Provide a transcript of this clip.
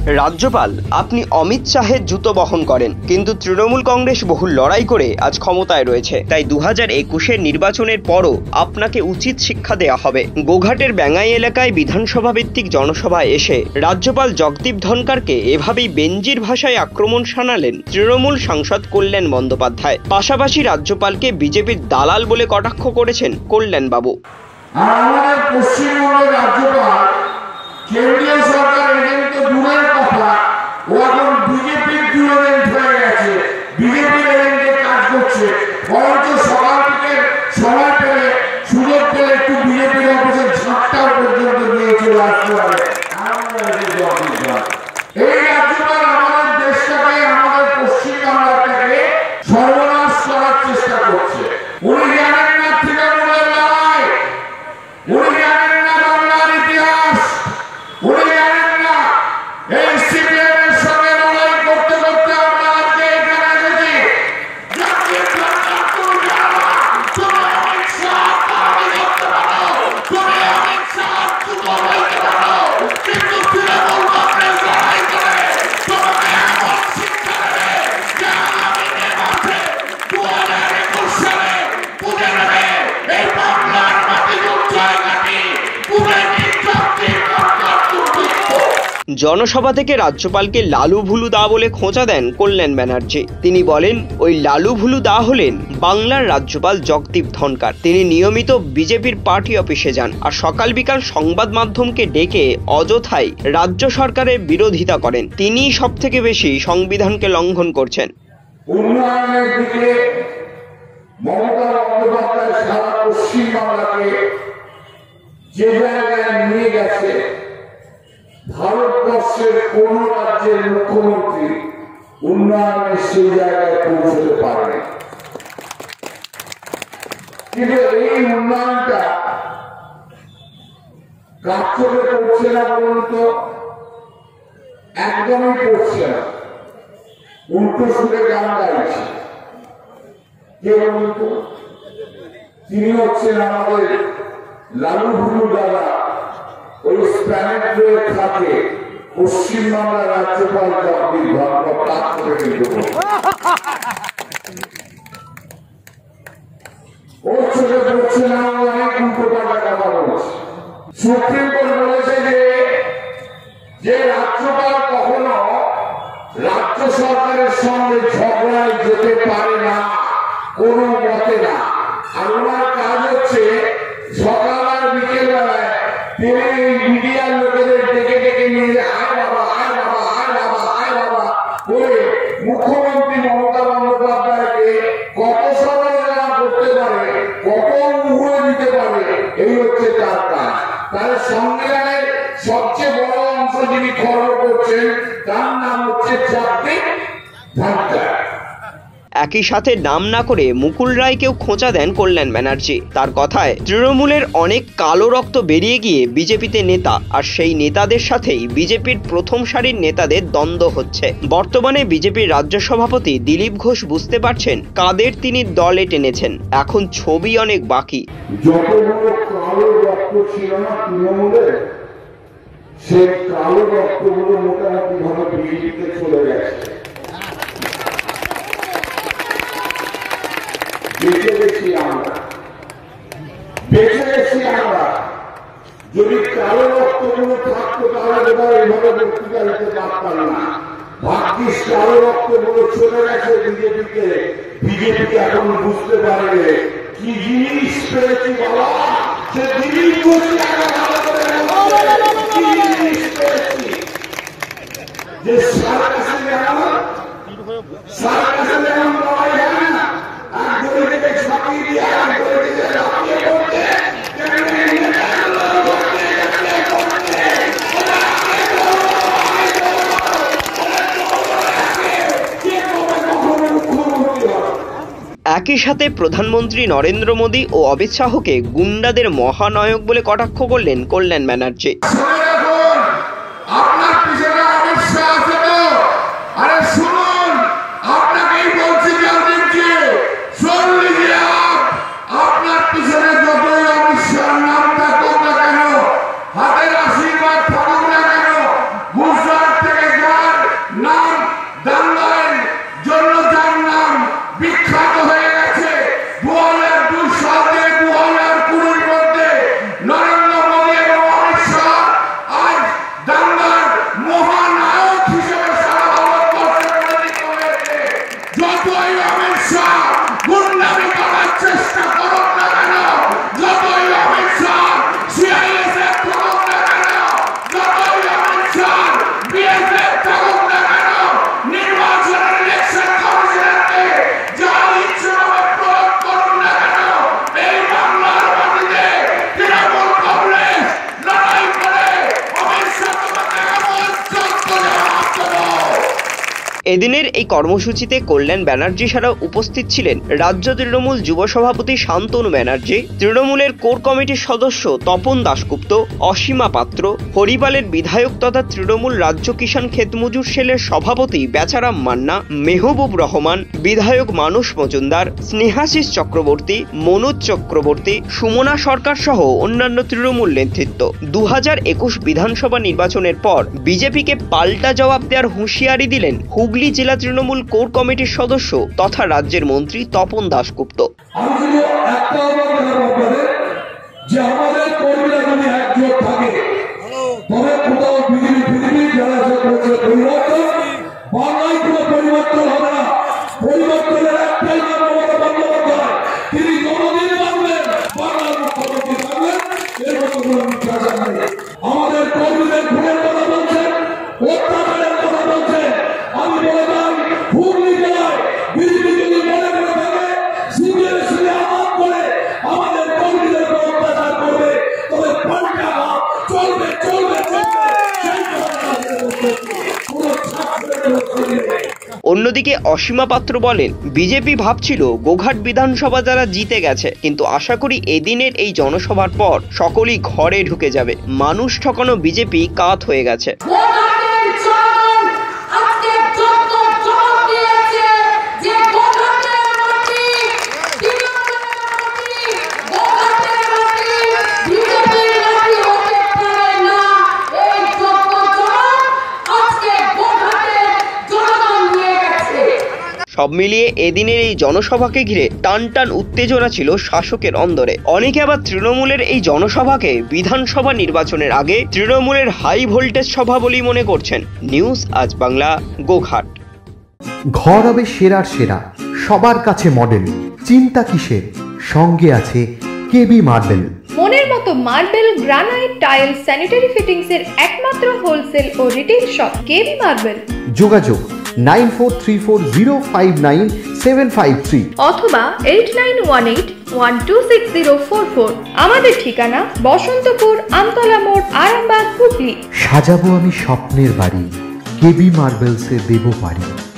রাজ্যপাল আপনি অমিত শাহের জুতো বহন করেন, কিন্তু তৃণমূল কংগ্রেস বহু লড়াই করে আজ ক্ষমতায় রয়েছে। তাই 2021-এর নির্বাচনের পরও আপনাকে উচিত শিক্ষা দেওয়া হবে। গোঘাটের ব্যাঙ্গাই এলাকায় বিধানসভা ভিত্তিক জনসভায় এসে রাজ্যপাল জগদীপ ধনকরকে এভাবেই বেঞ্জির ভাষায় আক্রমণ শানালেন তৃণমূল সাংসদ কল্যাণ বন্দ্যোপাধ্যায়। পাশাপাশি রাজ্যপালকে বিজেপির দালাল বলে কটাক্ষ করেছেন কল্যাণবাবু। আমাদের পশ্চিমবঙ্গের রাজ্যপাল কেন্দ্রীয় সরকার এজেন্ট তো দূরের কথা, ও এখন বিজেপির এজেন্ট হয়ে গেছে, বিজেপির এজেন্টে কাজ করছে। বরঞ্চ সকাল থেকে সময় পেলে, সুযোগ পেলে একটু বিজেপির অফিসের ঝাঁকটাও পর্যন্ত নিয়ে চলে আসতে পারে। এই রাজ্যপাল আমাদের দেশটাকে, আমাদের পশ্চিমবাংলাটাকে সর্বনাশ করার চেষ্টা করছে। উনি জানেন না তৃণমূলের লড়াই, উনি জানেন না বাংলার ইতিহাস, উনি জানেন না এই সিপিএম এর সঙ্গে লড়াই করতে করতে আমরা আজকে এখানে এসেছি। জনসভা থেকে রাজ্যপালকে লালু ভুলু দা বলে খোঁচা দেন কল্যাণ ব্যানার্জি। তিনি বলেন, ওই লালু ভুলু দা হলেন বাংলার রাজ্যপাল জগদীপ ধনকর। তিনি নিয়মিত বিজেপির পার্টি অফিসে যান আর সকাল বিকাল সংবাদ মাধ্যমকে ডেকে অযথাই রাজ্য সরকারের বিরোধিতা করেন। তিনিই সব থেকে বেশি সংবিধানকে লঙ্ঘন করছেন। উন্নয়নের দিকে মমতা বন্দ্যোপাধ্যায় সারা পশ্চিমবাংলাকে যে জায়গায় নিয়ে গেছে, ভারতবর্ষের কোন রাজ্যের মুখ্যমন্ত্রী উন্নয়নের সেই জায়গায় পৌঁছতে পারে। কিন্তু এই উন্নয়নটা কাজ করে পড়ছে না বলুন তো? একদমই পড়ছে না, উল্টো সুরে গান গাইছে। কে বলুন তো? তিনি হচ্ছেন আমাদের লালু ভুলু দাদা। ওই স্প্যানেট রয়ে থাকে পশ্চিমবাংলার রাজ্যপাল জগদীপ ধনকর, কাজ করে কিন্তু ও চোখে পড়ছে না, অনেক উল্টো পাল্টা কথা বলছে। সুপ্রিম কোর্ট বলেছে যে রাজ্যপাল কখনো রাজ্য সরকারের সঙ্গে ঝগড়ায় যেতে পারে না, কোনো মতে না। আর ওনার কাজ হচ্ছে সকাল আর বিকেল বেলায় তিনি মিডিয়ার লোকেদের ডেকে ডেকে নিয়ে আয় বাবা, আয় বাবা, আয় বাবা, আয় বাবা করে মুখ্যমন্ত্রী মমতা বন্দ্যোপাধ্যায়কে কত সমালোচনা করতে পারে, কত মুহুরে দিতে পারে, এই হচ্ছে তার কাজ। তার সংবিধানের সবচেয়ে বড় অংশ যিনি খরচ করছেন তার নাম হচ্ছে জগদীপ ধনকর। একই সাথে নাম না করে মুকুল রায়কেও খোঁচা দেন কল্যাণ ব্যানার্জি। তার কথায়, তৃণমূলের অনেক কালো রক্ত বেরিয়ে গিয়ে বিজেপিতে নেতা, আর সেই নেতাদের সাথেই বিজেপির প্রথম সারির নেতাদের দ্বন্দ্ব হচ্ছে। বর্তমানে বিজেপির রাজ্য সভাপতি দিলীপ ঘোষ বুঝতে পারছেন কাদের তিনি দলে টেনেছেন, এখন ছবি অনেক বাকি। যতগুলো কালো রক্ত ছিল না তৃণমূলের, সেই কালো রক্তগুলো মোটামুটি ভাবে বিজেপিতে চলে গেছে। বেঁচে গেছি আমরা, বেঁচে গেছি আমরা। যদি কালো রক্তগুলো থাকতো তাহলে বোধহয় এইভাবে বক্তৃতা দিতে পারতাম না। ভাগ্যিস কালো রক্তগুলো চলে গেছে বিজেপিতে। বিজেপি এখন বুঝতে পারবে কি জিনিস পেয়েছি বাবা, সে দিলীপ ঘোষ ভালো করে কি জিনিস পেয়েছি। যে সার্কাসে যেমন লড়াই হয় না, একই সাথে প্রধানমন্ত্রী নরেন্দ্র মোদী ও অমিত শাহকে গুন্ডাদের মহানায়ক বলে কটাক্ষ করলেন কল্যাণ ব্যানার্জি। হাতের আশীর্বাদ থাকুক না কেন, গুজরাট থেকে এদিনের এই কর্মসূচিতে কল্যাণ ব্যানার্জি ছাড়াও উপস্থিত ছিলেন রাজ্য তৃণমূল যুব সভাপতি শান্তনু ব্যানার্জি, তৃণমূলের কোর কমিটির সদস্য তপন দাশগুপ্ত, অসীমা পাত্র, হরিপালের বিধায়ক তথা তৃণমূল রাজ্য কিষাণ ক্ষেতমজুর সেলের সভাপতি বেচারাম মান্না, মেহবুব রহমান, বিধায়ক মানস মজুমদার, স্নেহাশিস চক্রবর্তী, মনোজ চক্রবর্তী, সুমনা সরকার সহ অন্যান্য তৃণমূল নেতৃত্ব। 2021 বিধানসভা নির্বাচনের পর বিজেপিকে পাল্টা জবাব দেওয়ার হুঁশিয়ারি দিলেন হুগলি জেলা তৃণমূল কোর কমিটির সদস্য তথা রাজ্যের মন্ত্রী তপন দাশগুপ্ত। আমাদের কর্মীদের ভুলের কথা বলছেন, অত্যাচারের কথা বলছেন। আমি বলে যাই, হুগলি জেলায় বিজেপি যদি মনে করে থাকে সিবিআই আঘাত করে আমাদের কর্মীদের উপর অত্যাচার করবে, তবে পাল্টা চলবে চলবে অন্যদিকে অসীমা পাত্র বলেন, বিজেপি ভাবছিল গোঘাট বিধানসভা যারা জিতে গেছে, কিন্তু আশা করি এদিনের এই জনসভার পর সকলেই ঘরে ঢুকে যাবে। মানুষ ঠকানো বিজেপি কাত হয়ে গেছে। সব মিলিয়ে এদিনের এই জনসভাকে ঘিরে টান টান উত্তেজনা ছিল শাসকের অন্দরে। অনেকে আবার তৃণমূলের এই জনসভাকে বিধানসভা নির্বাচনের আগে তৃণমূলের হাই ভোল্টেজ সভা বলেই মনে করছেন। নিউজ আজ বাংলা, গোঘাট। ঘর হবে সেরার সেরা, সবার কাছে মডেল, চিন্তা কিসের, সঙ্গে আছে কেবি মার্বেল। মনের মতো marble, granite, tile, sanitary fittings এর একমাত্র হোলসেল ও রিটেল শপ কেবি মার্বেল। যোগাযোগ 9434059753 অথবা 8918126044। আমাদের ঠিকানা বসন্তপুর, আমতলা মোড়, আরামবাগ, হুগলি। সাজাবো আমি স্বপ্নের বাড়ি, কেবি মার্বেলসে দেবো বাড়ি।